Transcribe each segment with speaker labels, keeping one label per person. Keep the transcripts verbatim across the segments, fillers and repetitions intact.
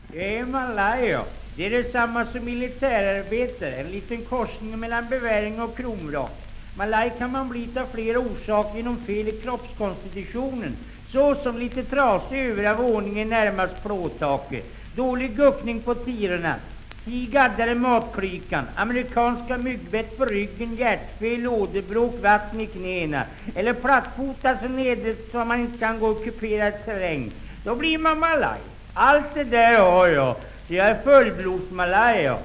Speaker 1: Jag är malaj, ja. Det är detsamma som militärarbetare. En liten korsning mellan beväring och kromrak. Malaj kan man bli av flera orsaker genom fel i kroppskonstitutionen. Så som lite trasig över av ordningen närmast plåtaket. Dålig guckning på tirorna. Tigaddare matklykan. Amerikanska myggbett på ryggen. Hjärtfel, åderbråk, vatten i knäna. Eller plattfotad så nedet så man inte kan gå i kuperad terräng. Då blir man malaj. Allt det där har jag. Jag är fullblodsmalaj, ja.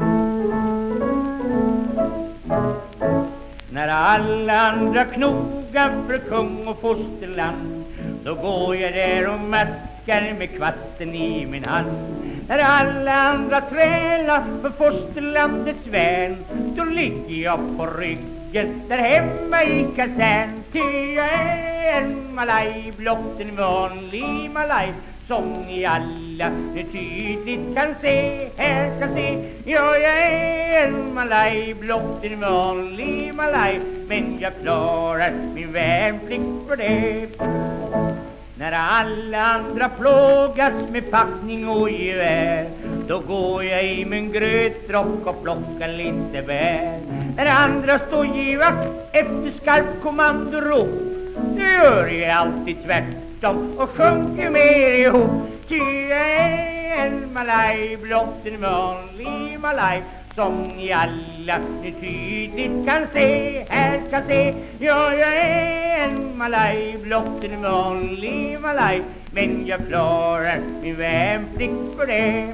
Speaker 1: När alla andra knogar för kung och fosterland, då går jag där och maskar med kvatten i min hand. När alla andra trälar för fosterlandets vän, då ligger jag på ryggen där hemma i kasern. Ty jag är en malaj, blott en vanlig malaj, som ni alla nu tydligt kan se, här kan se. Ja, jag är en malaj, blott en vanlig malaj, men jag klarar min värnplikt för det. När alla andra plågas med packning och gevär, då går jag i min grötrock och plockar lite bär. När andra står givakt efter skarp kommandorop, då gör jag alltid tvärtom och sjunker mer ihop. Ty jag är en malaj, blott en vanlig malaj, som ni alla nu tydligt kan se, här kan se. Ja, jag är en malaj, blott en vanlig malaj, men jag klarar min värnplikt för det.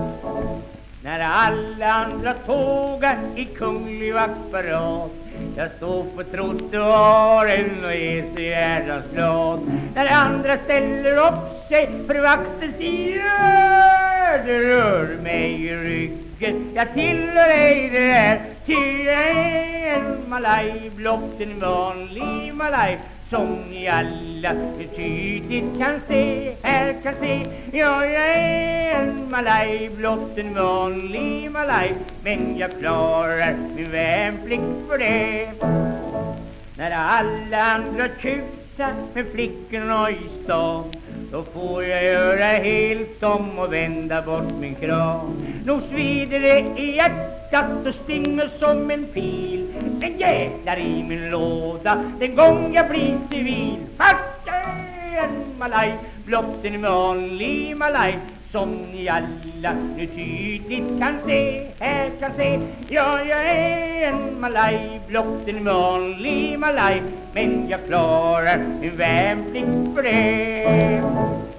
Speaker 1: När alla andra tågar i kunglig vaktparad, jag står på trottoaren och är så hjärtans glad. När andra ställer upp sig för vaktens sida, det rör mig i ryggen, jag tillhör ej det här. Ty jag är en malaj, blott en vanlig malaj, som ni alla tydligt kan se, här kan se. Ja, jag är en malaj, blott en vanlig malaj, men jag klarar min värnplikt för det. När alla andra tjutar med flickorna i stan, då får jag göra helt om och vända bort min kram. Nog svider det i hjärtat och stinger som en pil. Den jävlar i min låda den gång jag blir civil. Fast jag är en malaj, blott en vanlig malaj, som ni alla nu tydligt kan se, här kan se. Ja, jag är en malaj, blott en vanlig malaj, men jag klarar min värnplikt för det.